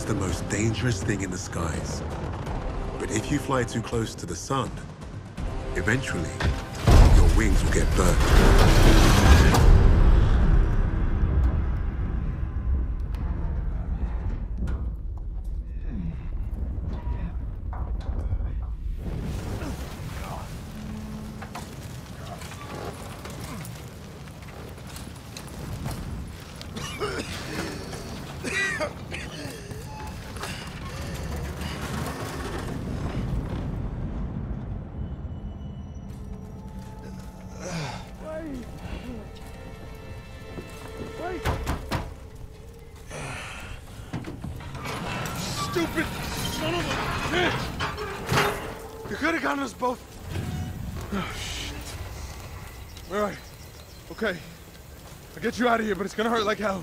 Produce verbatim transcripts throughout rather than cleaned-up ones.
the most dangerous thing in the skies. But if you fly too close to the sun, eventually, your wings will get burnt. Stupid son of a bitch! You could have gotten us both. Oh, shit. All right. Okay. I'll get you out of here, but it's gonna hurt like hell.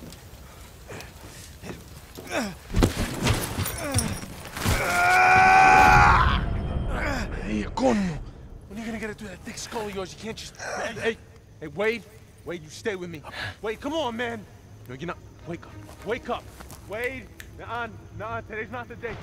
Hey, coño. When are you gonna get it through that thick skull of yours? You can't just... Hey, hey, hey, Wade. Wade, you stay with me. Wade, come on, man. No, you're not. Wake up. Wake up. Wade. Nah, nah, today's not the day.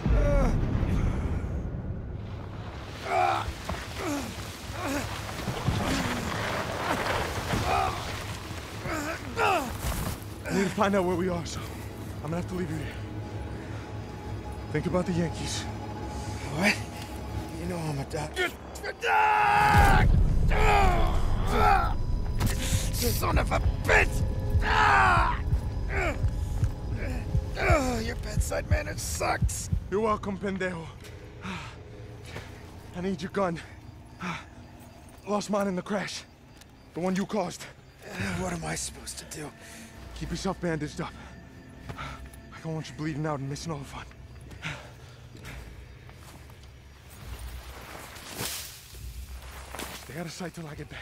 I need to find out where we are, so I'm gonna have to leave you here. Think about the Yankees. What? You know I'm a doctor. Son of a bitch! Oh, your bedside manner sucks. You're welcome, pendejo. I need your gun. Lost mine in the crash. The one you caused. Uh, what am I supposed to do? Keep yourself bandaged up. I don't want you bleeding out and missing all the fun. Stay out of sight till I get back.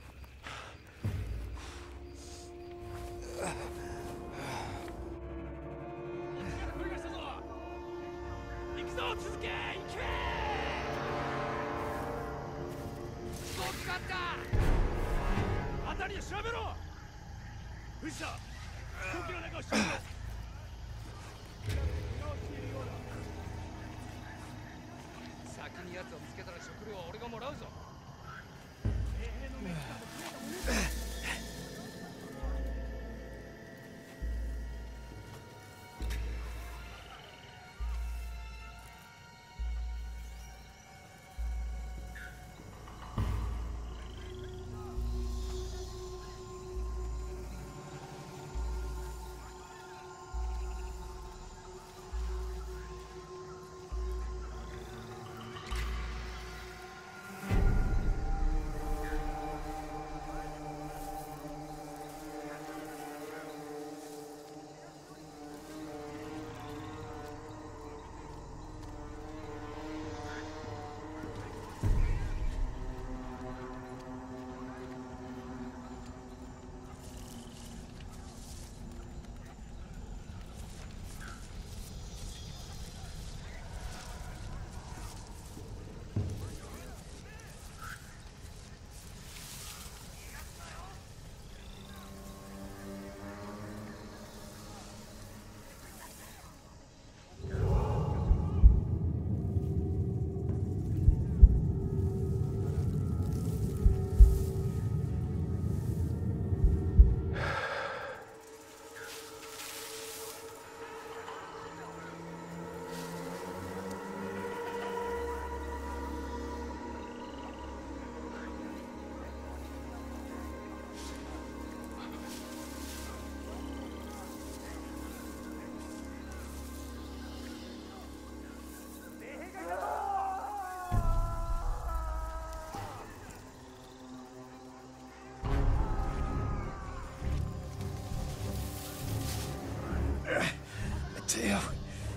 Mateo,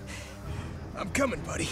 I'm coming, buddy.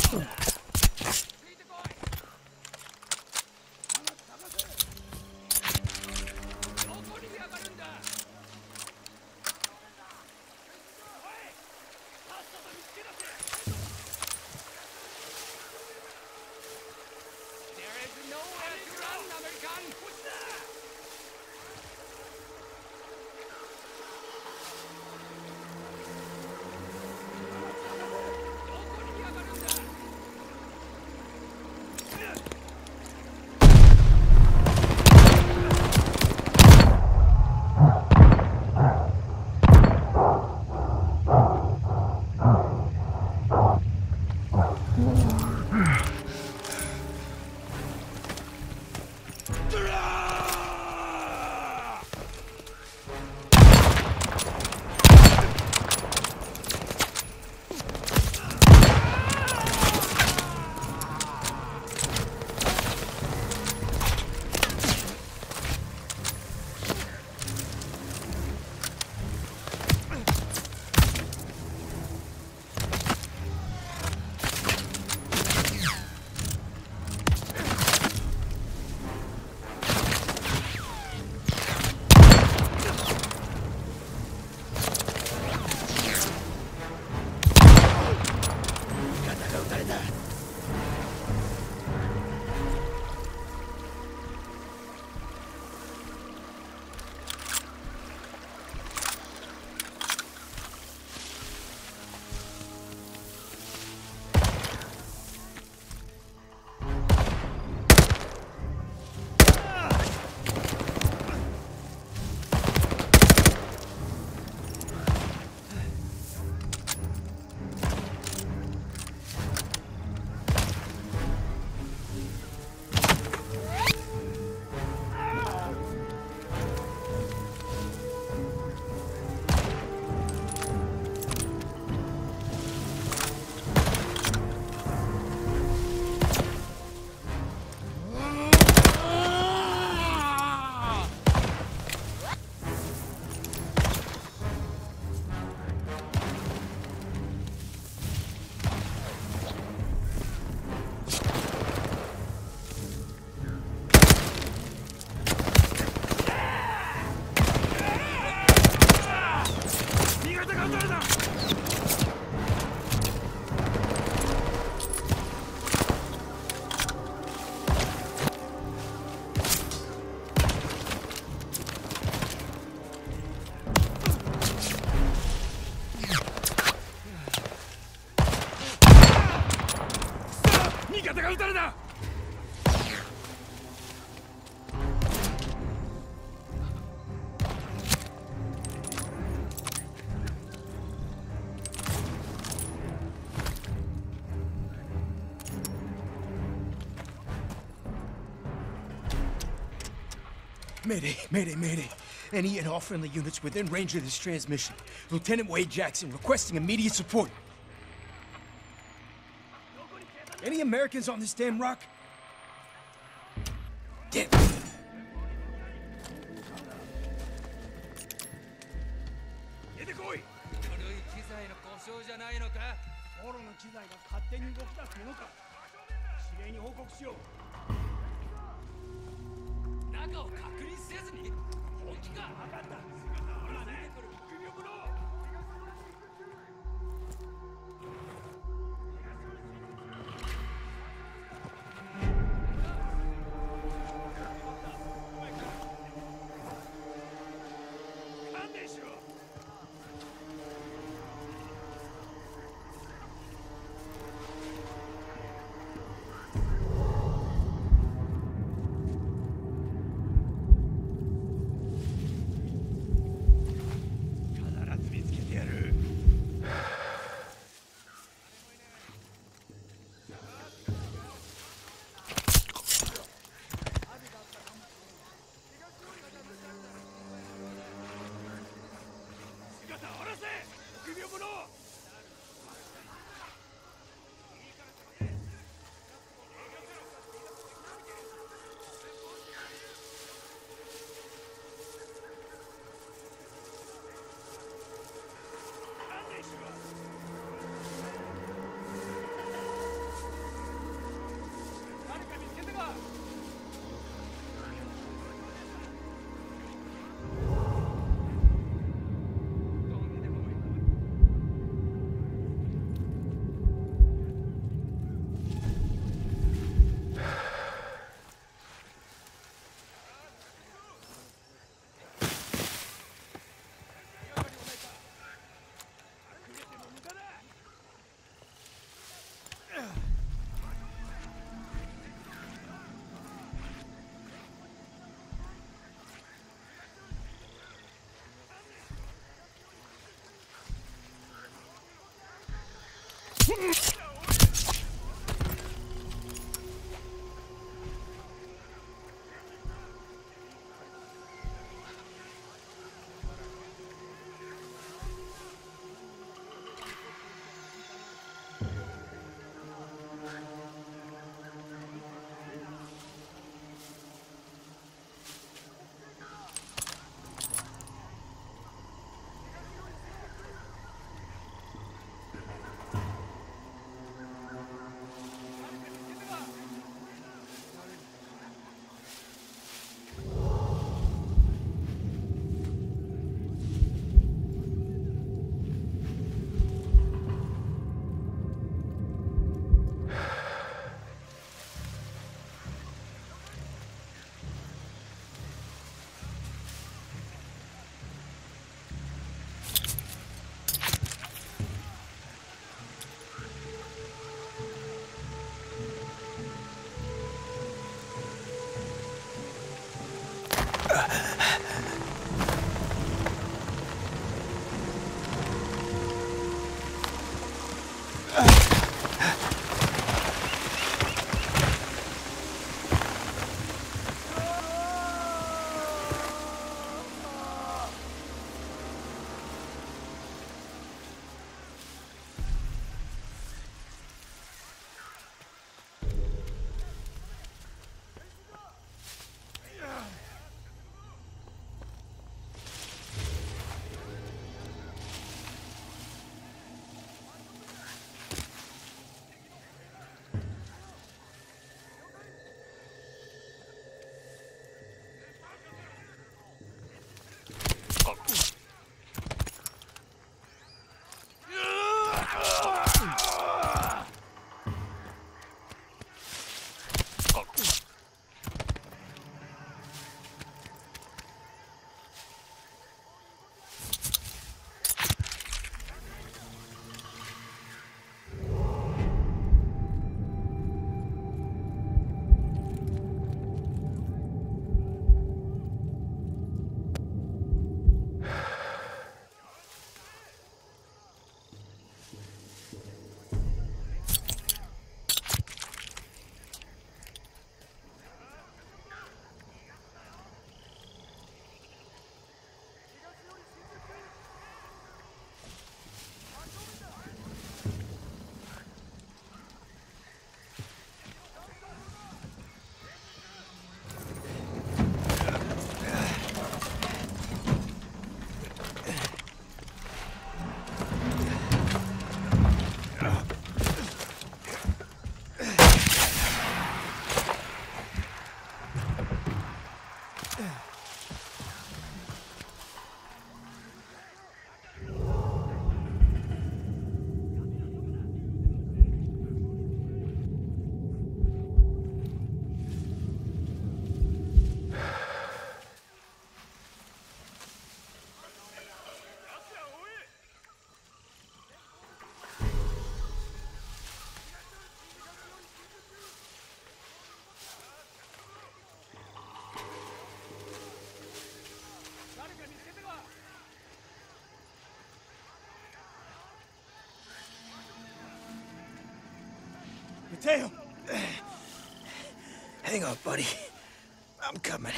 Mayday, mayday, mayday. Any and all friendly units within range of this transmission. Lieutenant Wade Jackson requesting immediate support. Any Americans on this damn rock? Damn. 中を確認せずに本気か。分かった。今出てくる首を振ろう。勘弁しろ。 Mateo! Hang on, buddy. I'm coming.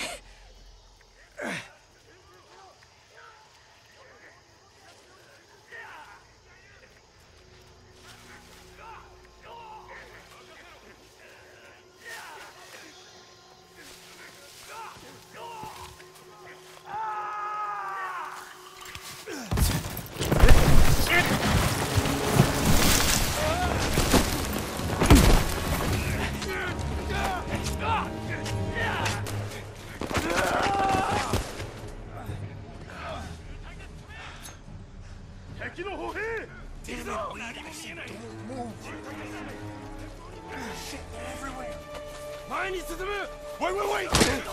Wait, wait, wait!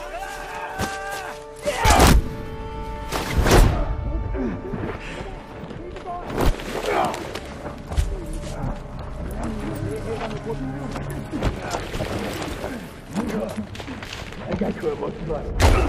I got you a much better.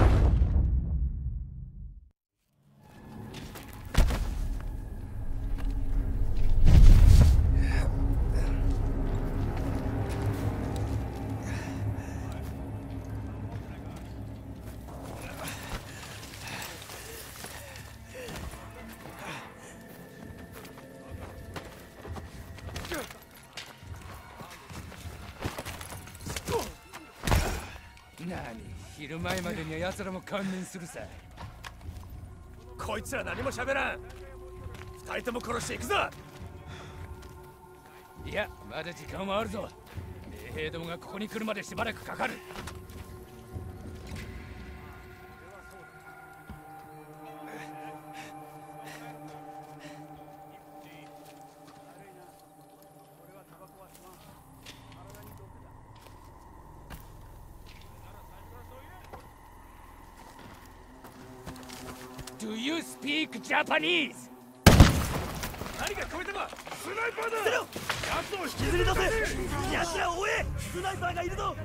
昼前までには奴らも観念するさ。 こいつら何も喋らん。二人とも殺していくぞ。 いや、まだ時間はあるぞ。衛兵どもがここに来るまでしばらくかかる。Do you speak Japanese? 何が聞こえたか。スナイパーだ。捨てろ。奴を引きずり出せ。奴らを追え。スナイパーがいるぞ。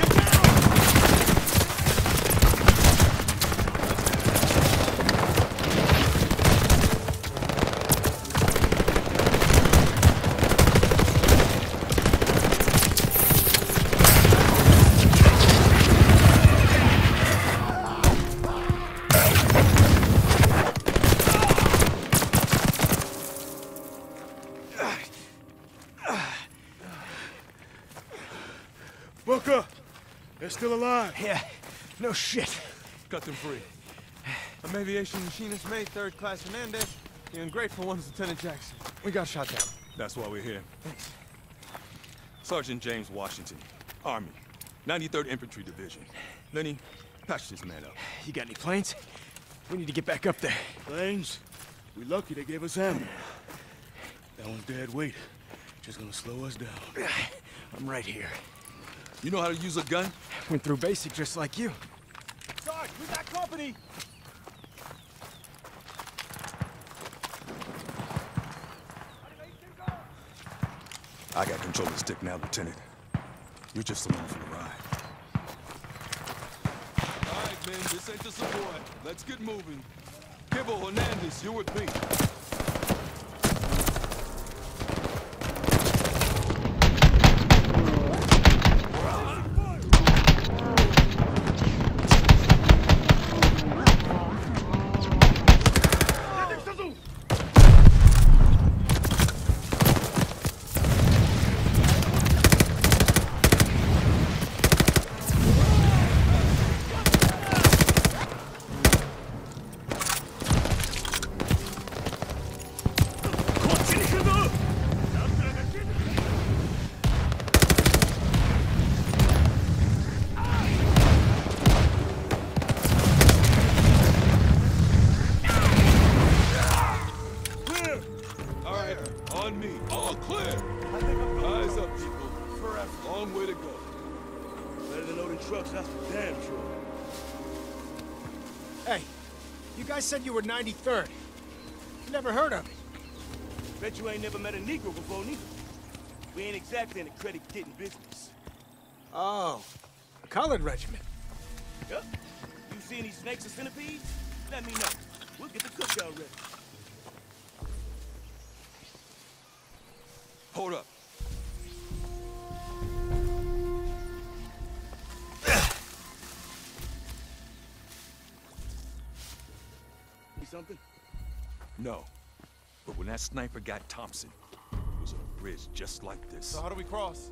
They're still alive. Yeah, no shit. Cut them free. I'm aviation machinist mate, third class Hernandez. The ungrateful one's Lieutenant Jackson. We got shot down. That's why we're here. Thanks. Sergeant James Washington, Army, ninety-third Infantry Division. Lenny, patch this man up. You got any planes? We need to get back up there. Planes? We lucky they gave us ammo. That one's dead weight. Just gonna slow us down. I'm right here. You know how to use a gun? Went through basic just like you. Sarge, we got company! I got control of the stick now, Lieutenant. You're just along for the ride. All right, men, this ain't the Savoy. Let's get moving. Gibbo, Hernandez, you're with me. I said you were ninety-third. Never heard of it. Bet you ain't never met a Negro before, neither. We ain't exactly in the credit-getting business. Oh, a colored regiment. Yup. You see any snakes or centipedes? Let me know. We'll get the cookout ready. Hold up. Something? No. But when that sniper got Thompson, it was on a bridge just like this. So how do we cross?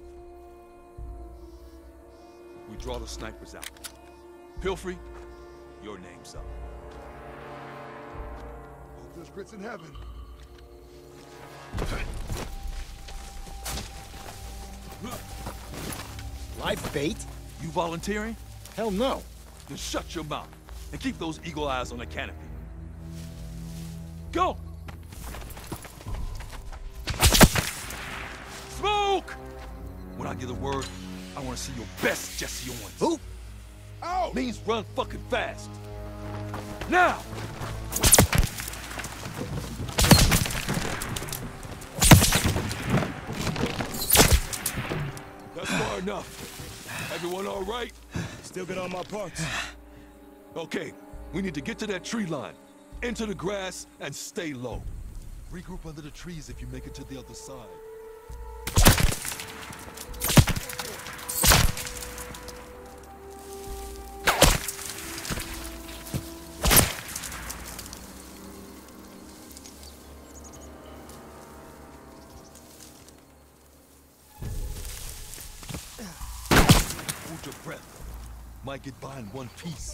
We draw the snipers out. Pilfrey, your name's up. Hope there's grits in heaven. Life bait? You volunteering? Hell no. Then shut your mouth and keep those eagle eyes on the canopy. Go! Smoke! When I give the word, I want to see your best Jesse Owens. Who? Oh! Means run fucking fast. Now! That's far enough. Everyone all right? Still got all my parts. Okay, we need to get to that tree line. Into the grass and stay low. Regroup under the trees if you make it to the other side. Hold your breath. Might get by in one piece.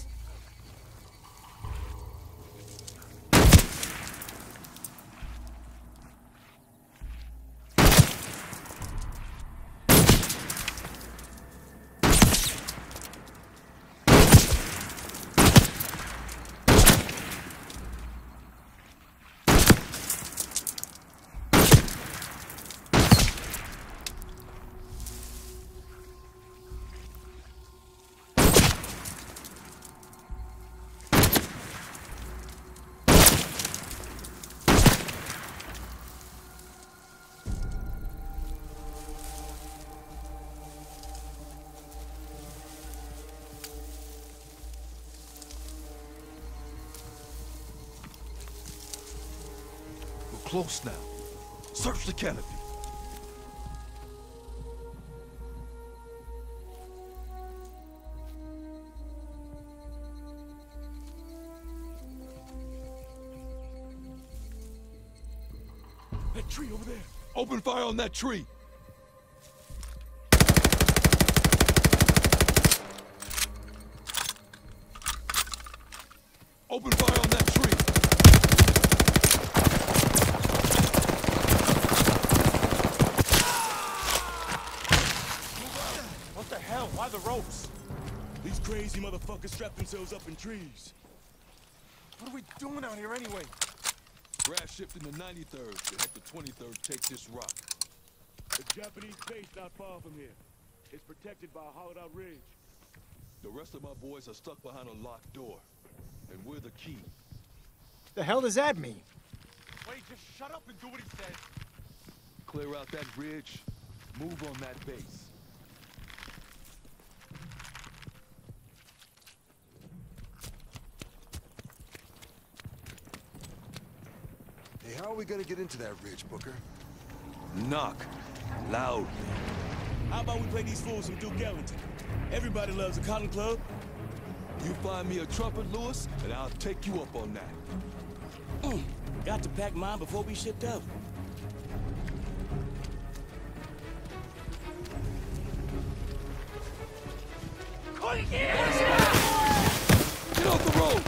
Close now. Search the canopy. That tree over there. Open fire on that tree. Open fire on that tree. Why the ropes? These crazy motherfuckers strap themselves up in trees. What are we doing out here anyway? Grass shifting to ninety-third to help the twenty-third take this rock. The Japanese base not far from here. It's protected by a hollowed-out ridge. The rest of my boys are stuck behind a locked door. And we're the key. The hell does that mean? Wait, just shut up and do what he says. Clear out that ridge. Move on that base. Hey, how are we gonna get into that ridge, Booker? Knock. Loudly. How about we play these fools some Duke Ellington? Everybody loves a cotton club. You find me a trumpet, Lewis, and I'll take you up on that. Mm, got to pack mine before we shipped out. Get off the road!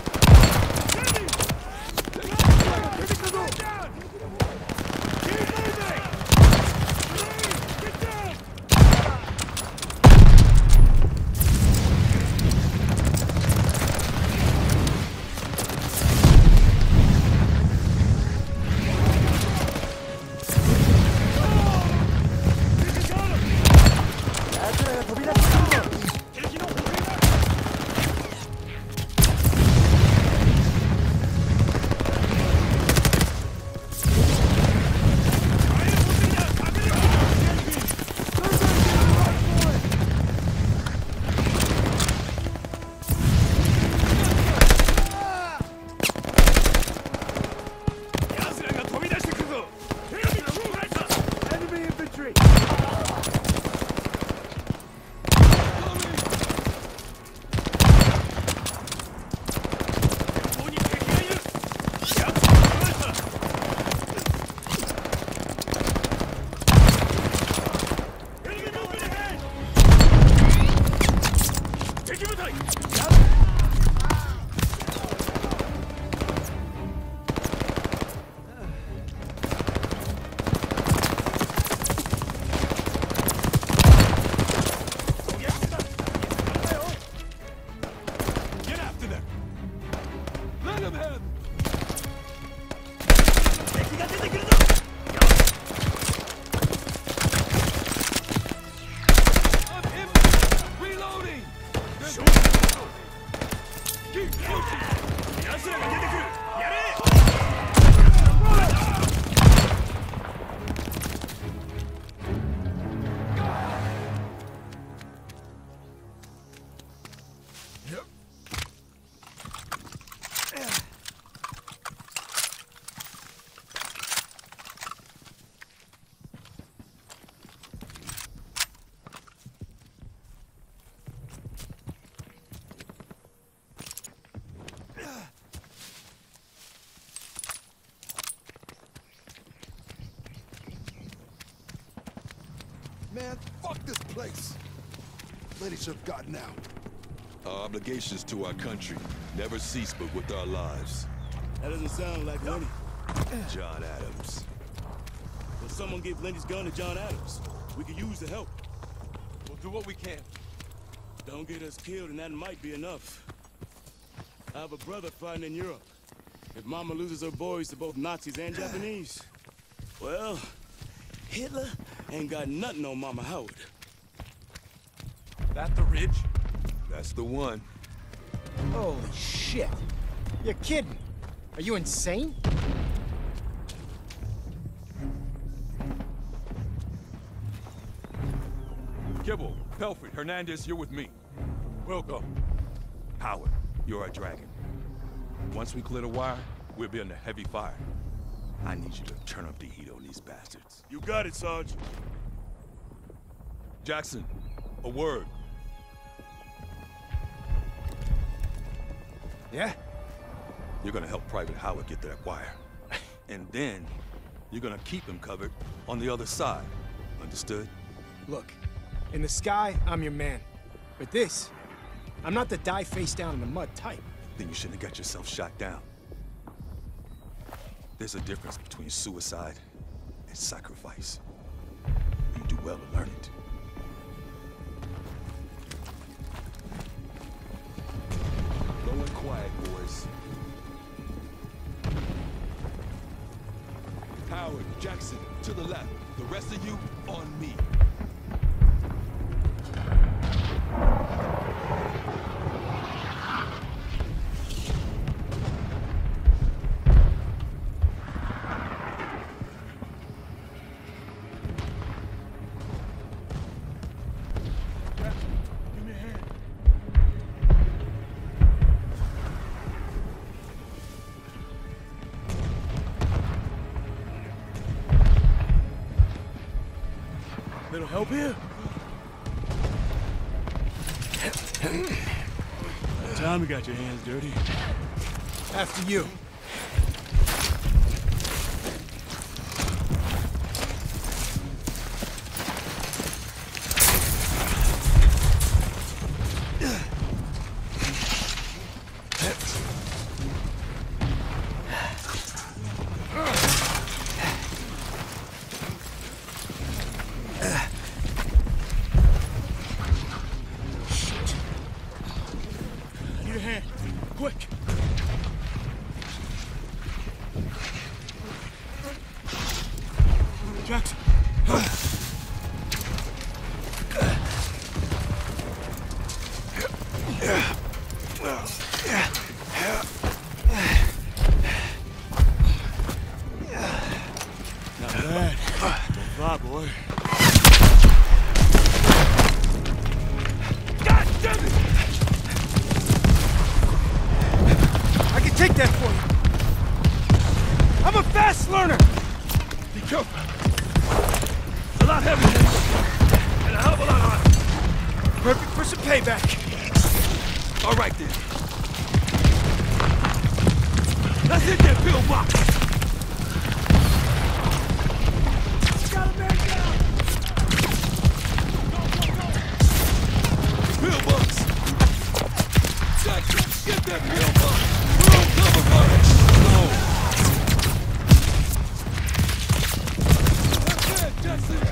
Man, fuck this place. Lady should have gotten out. Our obligations to our country never cease but with our lives. That doesn't sound like Lenny. John Adams. Will someone give Lenny's gun to John Adams? We could use the help. We'll do what we can. Don't get us killed, and that might be enough. I have a brother fighting in Europe. If Mama loses her boys to both Nazis and Japanese, well, Hitler ain't got nothing on Mama Howard. That the ridge? That's the one. Holy shit. You're kidding. Are you insane? Kibble, Pelfrey, Hernandez, you're with me. Welcome. Howard, you're our dragon. Once we clear the wire, we'll be under heavy fire. I need you to turn up the heat on these bastards. You got it, Sarge. Jackson, a word. Yeah? You're gonna help Private Howard get to that wire. And then, you're gonna keep him covered on the other side. Understood? Look, in the sky, I'm your man. But this, I'm not the die face down in the mud type. Then you shouldn't have got yourself shot down. There's a difference between suicide and sacrifice. You do well to learn it. Low and quiet, boys. Howard, Jackson, to the left. The rest of you, on me. Little help here? Time you got your hands dirty. After you. Jackson. Not bad. Don't fly, boy. God damn it! I can take that for you. I'm a fast learner. Be careful. It's a lot heavier. And a hell of a lot hotter. Perfect for some payback. All right, then. Let's hit that pillbox. Got a man down. Pillbox! Jackson, get that pillbox! We're on cover fire! Go! That's it, Jackson!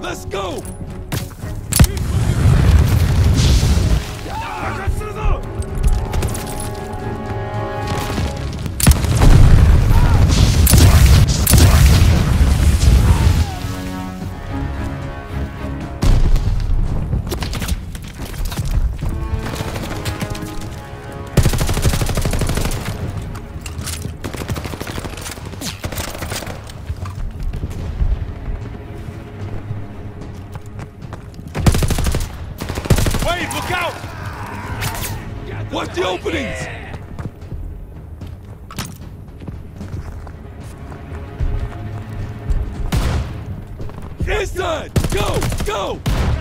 Let's go! Watch the openings! Inside! Go! Go!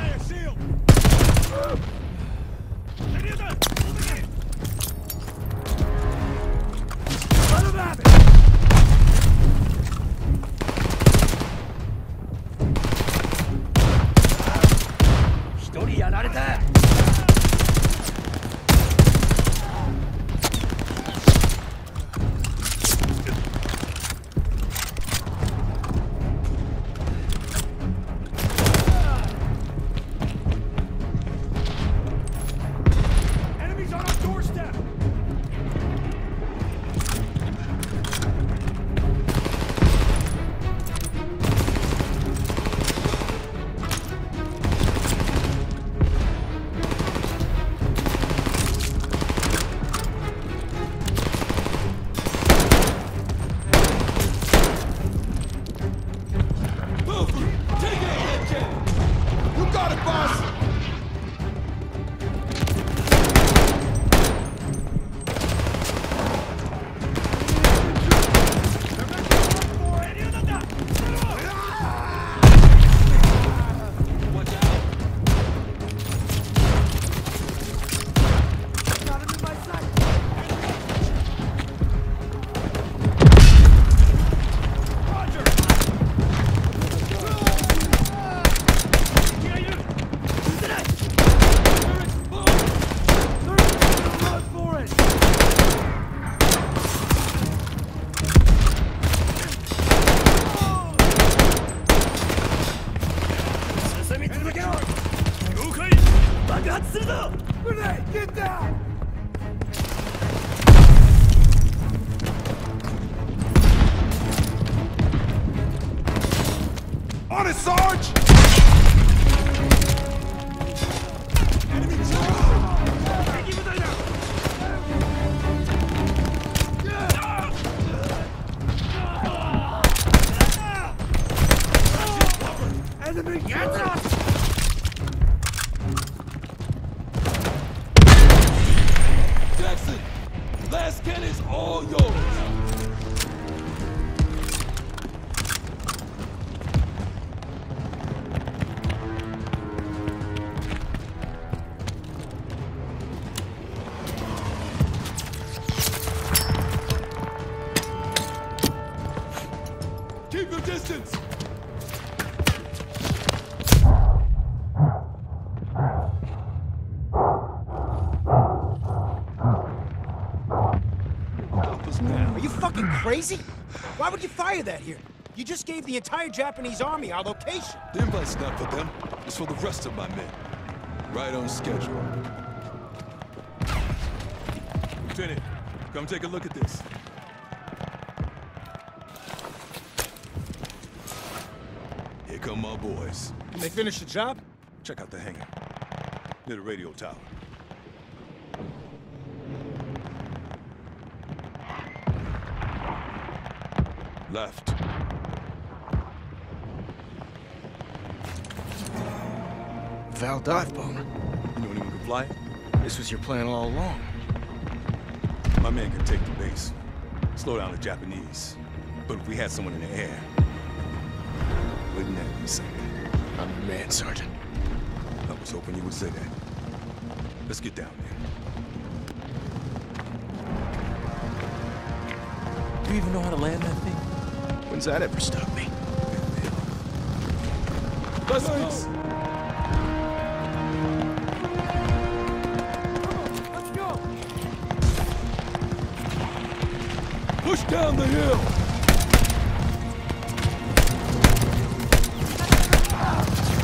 Get down! On it, Sarge! Enemy Enemy Jackson! Last can is all yours! Keep your distance! Are you fucking crazy? Why would you fire that here? You just gave the entire Japanese army our location. The invite's not for them. It's for the rest of my men. Right on schedule. Lieutenant, come take a look at this. Here come my boys. Can they finish the job? Check out the hangar. Near the radio tower. Left. Val dive bomber. You know anyone can fly it? This was your plan all along. My man can take the base. Slow down the Japanese. But if we had someone in the air, wouldn't that be something? I'm your man, Sergeant. I was hoping you would say that. Let's get down there. Do you even know how to land that thing? When's that ever stopped me? Let's go! Let's go! Push down the hill!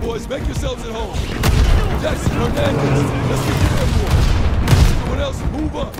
boys, make yourselves at home. Jackson, Hernandez, let's get you airborne. Everyone else, move up.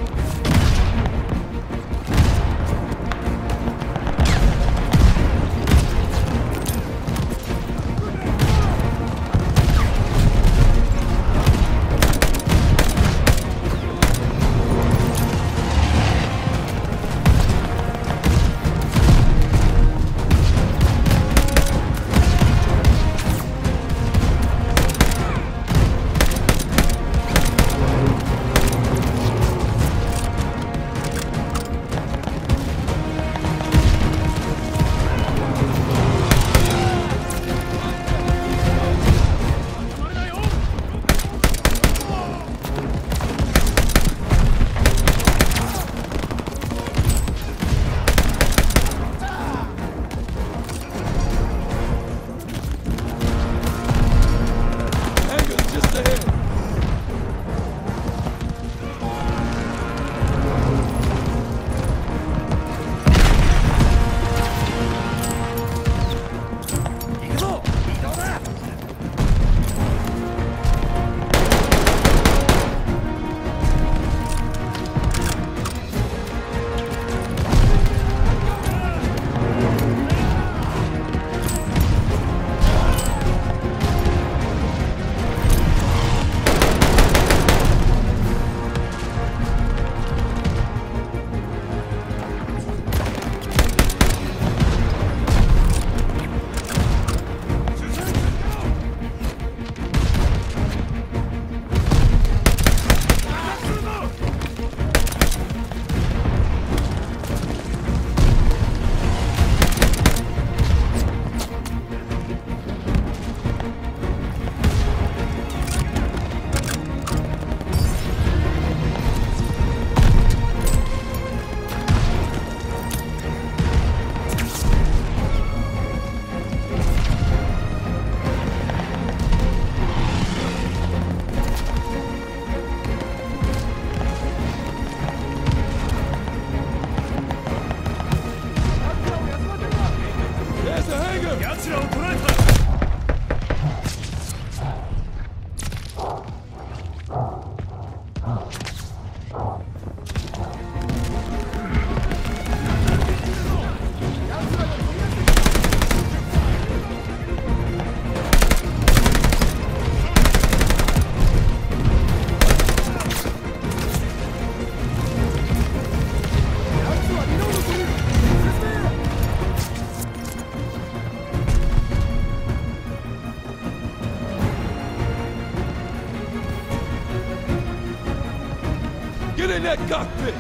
In that cockpit!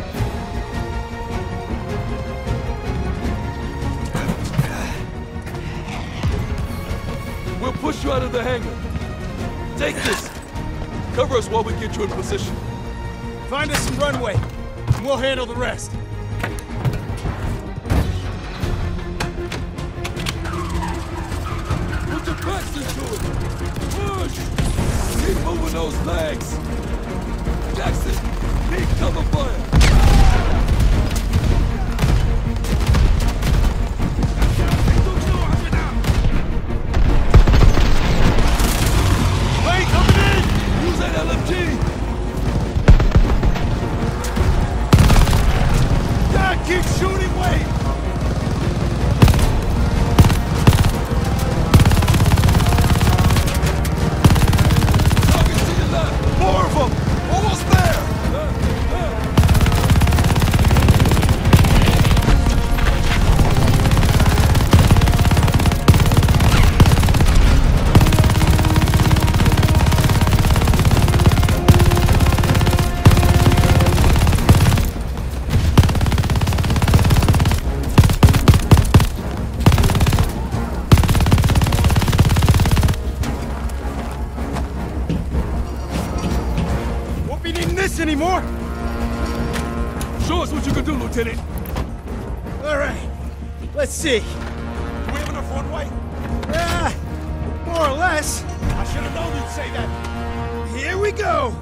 We'll push you out of the hangar. Take this. Cover us while we get you in position. Find us some runway, and we'll handle the rest. Put your backs into it! Push! Keep moving those legs! Jackson! Need cover fire! Wait, coming in! Use that L M G! Dad, keep shooting, wait! Targets to your left! More of them! Almost there! Anymore? Show us what you can do, Lieutenant. All right. Let's see. Do we have enough runway? Ah, more or less. I should have known you'd say that. Here we go.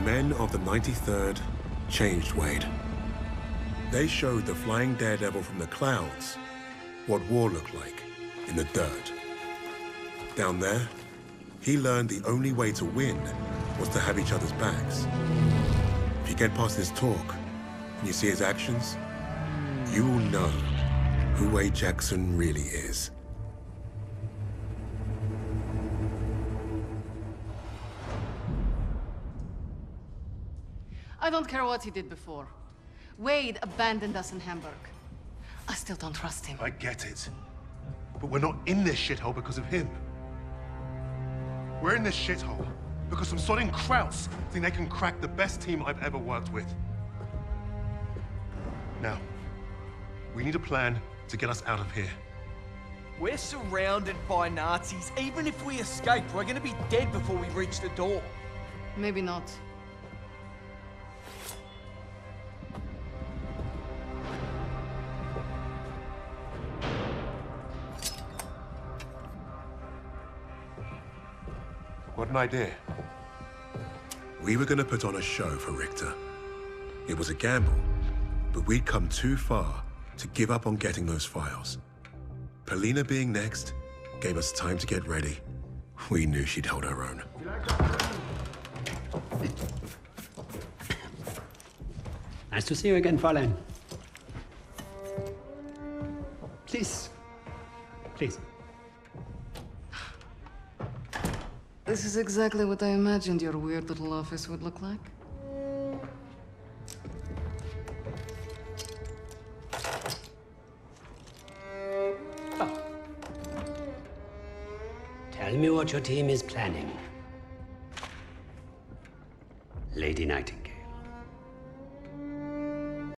men of the ninety-third changed Wade. They showed the flying daredevil from the clouds what war looked like in the dirt. Down there, he learned the only way to win was to have each other's backs. If you get past his talk and you see his actions, you will know who Wade Jackson really is. I don't care what he did before. Wade abandoned us in Hamburg. I still don't trust him. I get it. But we're not in this shithole because of him. We're in this shithole because some sodding Krauts think they can crack the best team I've ever worked with. Now, we need a plan to get us out of here. We're surrounded by Nazis. Even if we escape, we're gonna be dead before we reach the door. Maybe not. What an idea. We were gonna put on a show for Richter. It was a gamble, but we'd come too far to give up on getting those files. Polina being next gave us time to get ready. We knew she'd hold her own. Nice to see you again, Fräulein. Please. Please. This is exactly what I imagined your weird little office would look like. Oh. Tell me what your team is planning, Lady Nightingale.